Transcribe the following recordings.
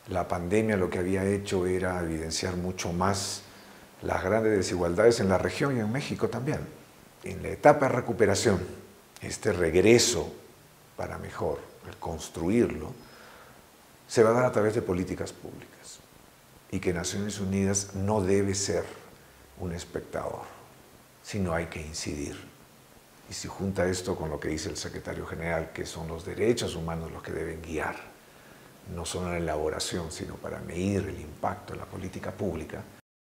La pandemia lo que había hecho era evidenciar mucho más las grandes desigualdades en la región y en México también. En la etapa de recuperación, este regreso para mejor, el construirlo, se va a dar a través de políticas públicas y que Naciones Unidas no debe ser un espectador, sino hay que incidir. Y si junta esto con lo que dice el secretario general, que son los derechos humanos los que deben guiar, no solo en la elaboración, sino para medir el impacto de la política pública,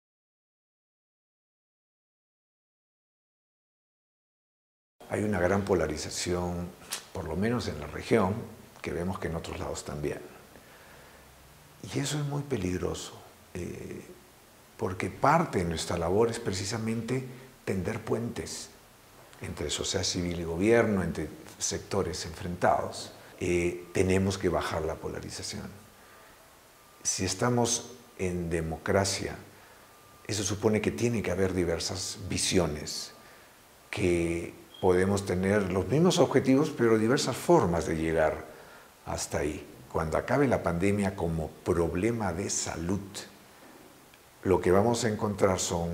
hay una gran polarización, por lo menos en la región, que vemos que en otros lados también. Y eso es muy peligroso, porque parte de nuestra labor es precisamente tender puentes entre sociedad civil y gobierno, entre sectores enfrentados. Tenemos que bajar la polarización. Si estamos en democracia, eso supone que tiene que haber diversas visiones, que podemos tener los mismos objetivos, pero diversas formas de llegar hasta ahí. Cuando acabe la pandemia como problema de salud, lo que vamos a encontrar son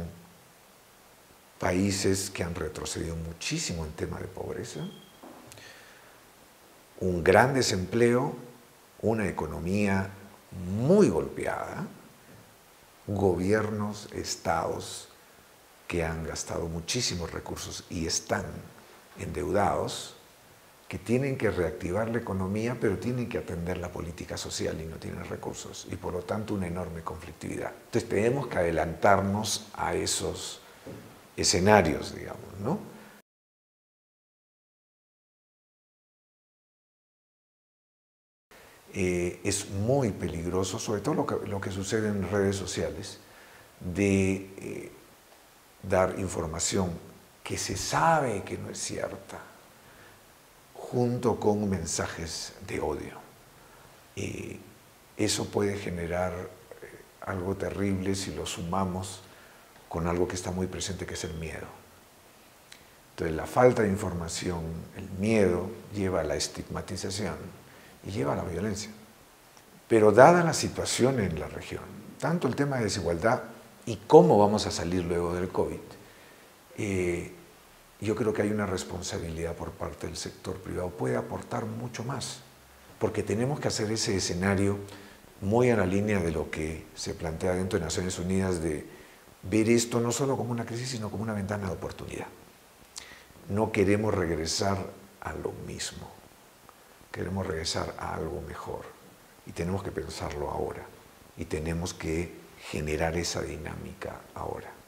países que han retrocedido muchísimo en tema de pobreza, un gran desempleo, una economía muy golpeada, gobiernos, estados que han gastado muchísimos recursos y están endeudados, que tienen que reactivar la economía, pero tienen que atender la política social y no tienen recursos, y por lo tanto una enorme conflictividad. Entonces tenemos que adelantarnos a esos escenarios, digamos, ¿no? Es muy peligroso, sobre todo lo que sucede en redes sociales, de dar información que se sabe que no es cierta, junto con mensajes de odio. Eso puede generar algo terrible si lo sumamos con algo que está muy presente, que es el miedo. Entonces, la falta de información, el miedo, lleva a la estigmatización y lleva a la violencia. Pero dada la situación en la región, tanto el tema de desigualdad y cómo vamos a salir luego del COVID, yo creo que hay una responsabilidad por parte del sector privado. Puede aportar mucho más, porque tenemos que hacer ese escenario muy a la línea de lo que se plantea dentro de Naciones Unidas, de ver esto no solo como una crisis, sino como una ventana de oportunidad. No queremos regresar a lo mismo, queremos regresar a algo mejor y tenemos que pensarlo ahora y tenemos que generar esa dinámica ahora.